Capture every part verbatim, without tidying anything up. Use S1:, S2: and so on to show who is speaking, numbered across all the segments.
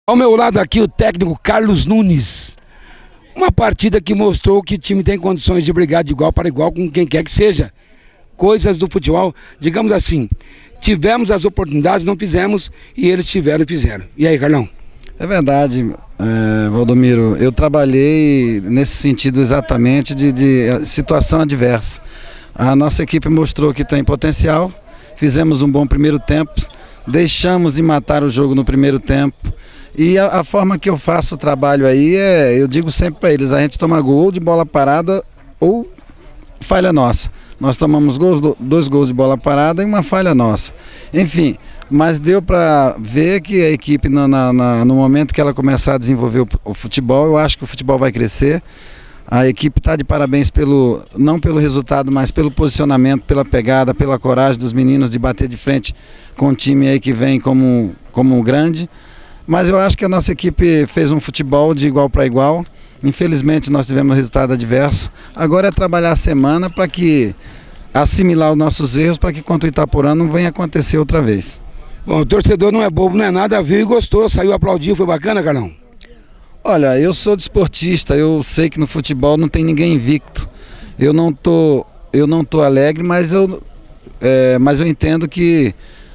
S1: Ao meu lado aqui o técnico Carlos Nunes. Uma partida que mostrou que o time tem condições de brigar de igual para igual com quem quer que seja. Coisas do futebol, digamos assim, tivemos as oportunidades, não fizemos, e eles tiveram e fizeram. E aí, Carlão?
S2: É verdade, é, Valdomiro, eu trabalhei nesse sentido exatamente de, de situação adversa. A nossa equipe mostrou que tem potencial, fizemos um bom primeiro tempo, deixamos de matar o jogo no primeiro tempo. E a, a forma que eu faço o trabalho aí é, eu digo sempre para eles, a gente toma gol de bola parada ou falha nossa. Nós tomamos gols, dois gols de bola parada e uma falha nossa. Enfim, mas deu para ver que a equipe, na, na, no momento que ela começar a desenvolver o, o futebol, eu acho que o futebol vai crescer. A equipe está de parabéns, pelo, não pelo resultado, mas pelo posicionamento, pela pegada, pela coragem dos meninos de bater de frente com um time aí que vem como, como um grande. Mas eu acho que a nossa equipe fez um futebol de igual para igual. Infelizmente nós tivemos resultado adverso. Agora é trabalhar a semana para que assimilar os nossos erros, para que contra o Itaporã não venha acontecer outra vez.
S1: Bom, o torcedor não é bobo, não é nada, viu e gostou, saiu, aplaudiu, foi bacana, Carlão?
S2: Olha, eu sou desportista, eu sei que no futebol não tem ninguém invicto. Eu não tô, eu não tô alegre, mas eu, é, mas eu entendo que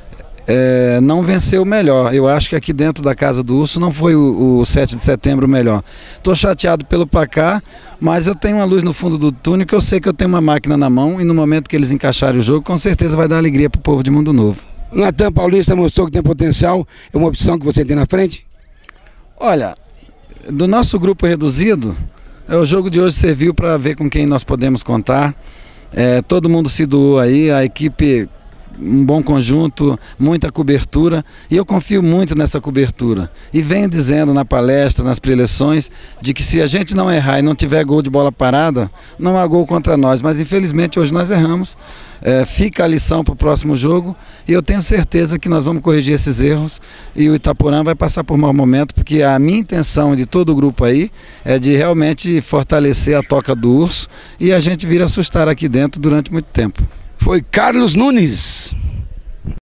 S2: É, não venceu o melhor. Eu acho que aqui dentro da Casa do Urso não foi o, o sete de setembro o melhor. Estou chateado pelo placar, mas eu tenho uma luz no fundo do túnel que eu sei que eu tenho uma máquina na mão e no momento que eles encaixarem o jogo, com certeza vai dar alegria para o povo de Mundo Novo.
S1: O Natan Paulista mostrou que tem potencial, é uma opção que você tem na frente?
S2: Olha, do nosso grupo reduzido, é, o jogo de hoje serviu para ver com quem nós podemos contar. É, todo mundo se doou aí, a equipe... um bom conjunto, muita cobertura, e eu confio muito nessa cobertura. E venho dizendo na palestra, nas preleções, de que se a gente não errar e não tiver gol de bola parada, não há gol contra nós, mas infelizmente hoje nós erramos. É, fica a lição para o próximo jogo, e eu tenho certeza que nós vamos corrigir esses erros, e o Itaporã vai passar por um mau momento, porque a minha intenção de todo o grupo aí é de realmente fortalecer a toca do urso, e a gente vir assustar aqui dentro durante muito tempo.
S1: Foi Carlos Nunes.